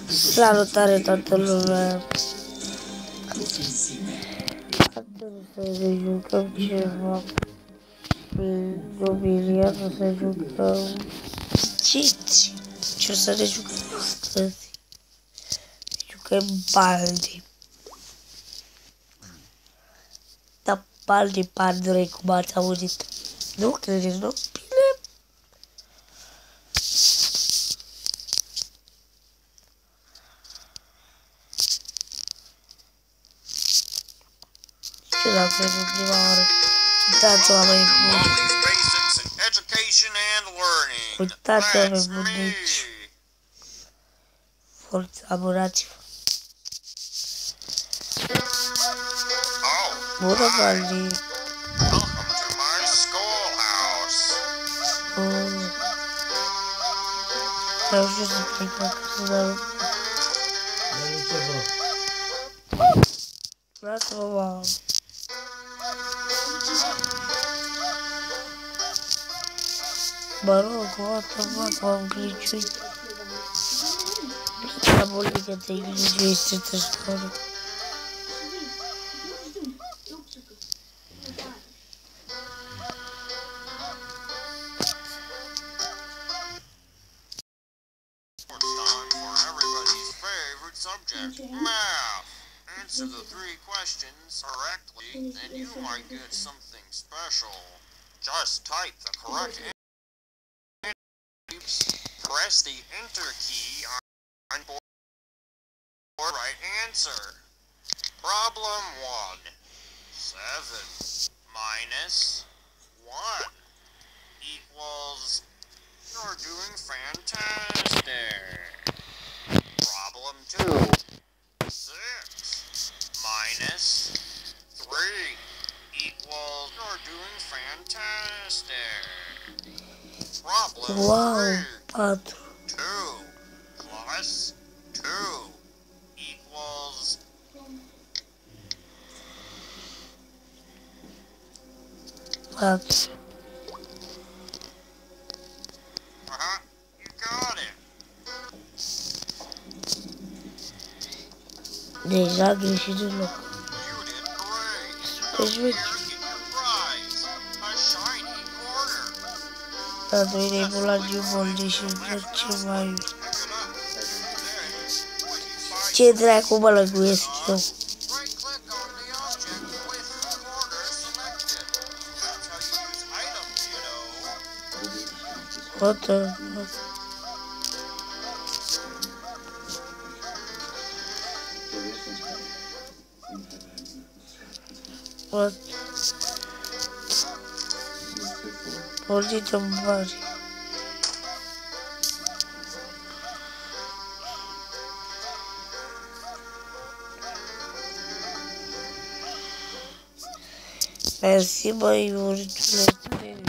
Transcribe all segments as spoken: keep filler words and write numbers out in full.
Salutare toată lumea! Astăzi să ne jucăm ceva nu biliard, o să jucăm ciți. Ce o să ne jucăm astăzi? Jucăm Baldi. Da, Baldi Pandrei, cum ați auzit. Nu credeți, nu? Bine. Ce l-am crezut prima oară? Uitați, oameni buni! Uitați, oameni bunici! Forța, abonați-vă! Bună, Baldi! Vreau și eu să plec acasă, dar... Lasă-mă, mamă! Mă rog, o dată, mă, că m-am gliciuit. La boli că te-ai gliciuit să te spune. Subject, math. Answer the three questions correctly, and you might get something special. Just type the correct answer. Press the enter key on board for right answer. Problem one. seven minus one equals... You're doing fantastic. Problem two. six minus three equals... You're doing fantastic. Problem Wow, three. patru. two plus two equals... Patru. Uh-huh, you got it. Deja greșit de loc. You did great. Deci, Here, vezi, get your prize. A shiny quarter. la doi de bulangiu molde și încerc ce mai... Pick it up. Then, when you find Ce dracu mă lăguiesc eu? right-click on the object with the quarter selected. That's how you use items, you know. What the fuck? What? Polită mare. Mersi, băi, urțule, trebuie.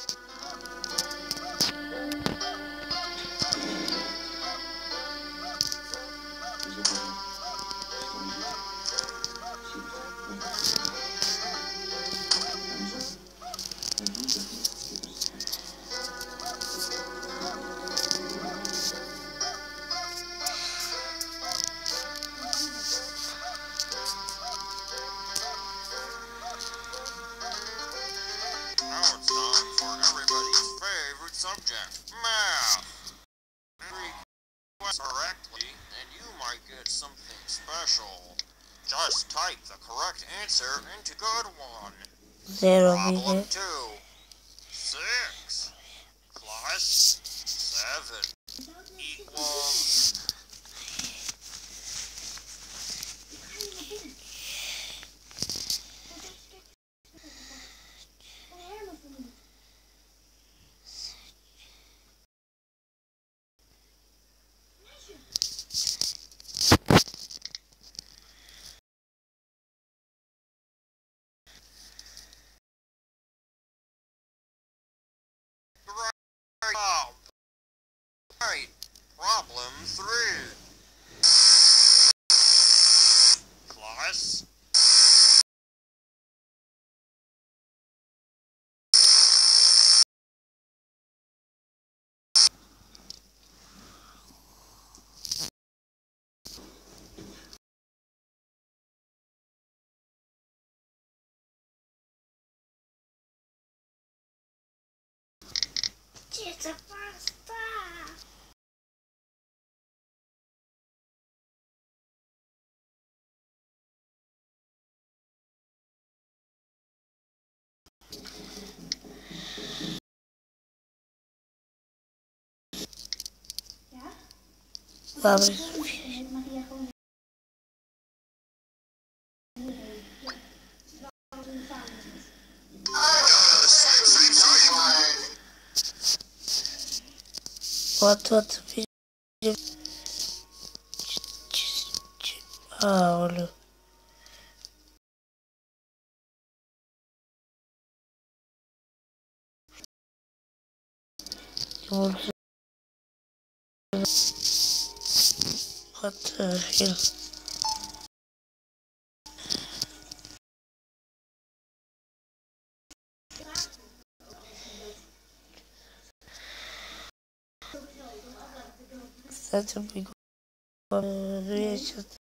Now it's time for everybody's favorite subject, math. Three questions correctly, and you might get something special. Just type the correct answer into good one. Zero, Problem bine. two. Six plus seven equals... Great job. Doamne să fie. What, what, aoleu. What the hell? Stați un pic. Nu e ce